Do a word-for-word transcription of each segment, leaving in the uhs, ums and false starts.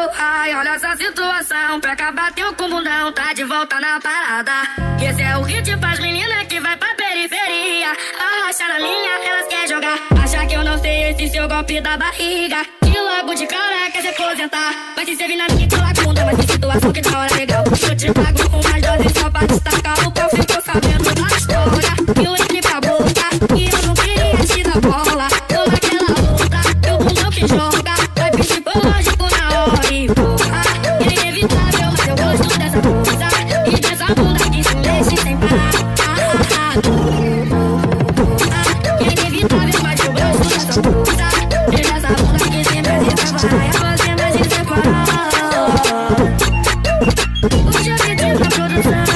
Oh, ai, olha essa situação. Pra acabar teu com bundão, tá de volta na parada. Esse é o hit pras meninas que vai pra periferia. Arrasta na linha, elas querem jogar. Acha que eu não sei esse seu golpe da barriga. Que logo de cara quer se aposentar. Mas se você vir na minha cola bunda, mas que situação que da hora legal. Eu te pago com mais doses só pra destacar. O pau ficou sabendo da história. E o entre pra boca, e eu não queria te dar bola. Toma aquela luta, teu bundão que joga. Vai psicológico na hora e porra. É inevitável, mas eu gosto dessa coisa. E dessa bunda que se mexe sem parar. É inevitável, mas eu gosto dessa coisa. E dessa bunda que se mexe sem parar. Você mexe sem parar. Hoje eu pedi pra produção.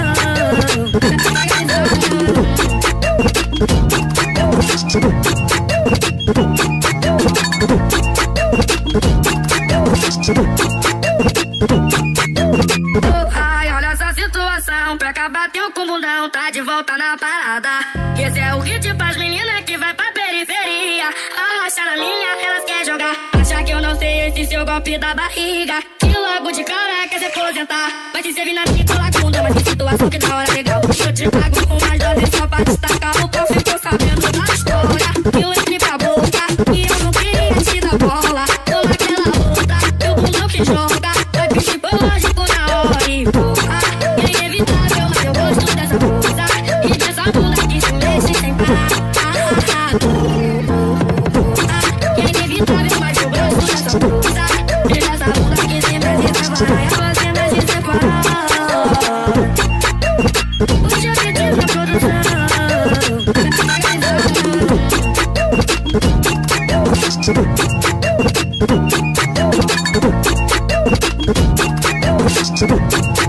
Oh, ai, olha essa situação. Pra acabar teu com bundão, tá de volta na parada. Esse é o hit pras meninas que vai pra periferia. Arrasta na linha, elas querem jogar. Acha que eu não sei esse seu golpe da barriga. Que logo de cara quer se aposentar. Mas se você vir na minha cola bunda, mas que situação que da hora legal. Eu te pago com mais doses só pra destacar. O pau ficou sabendo da história. E eu entrei pra boca, e eu não queria te dar bola. Toma aquela luta, teu bundão que joga. Vai psicológico na hora e porra. É inevitável, mas eu gosto dessa coisa. E dessa bunda que se mexe sem parar. É inevitável, mas eu gosto dessa coisa. E dessa bunda que se mexe sem parar. Você mexe sem parar. Hoje eu pedi pra produção. Thank you.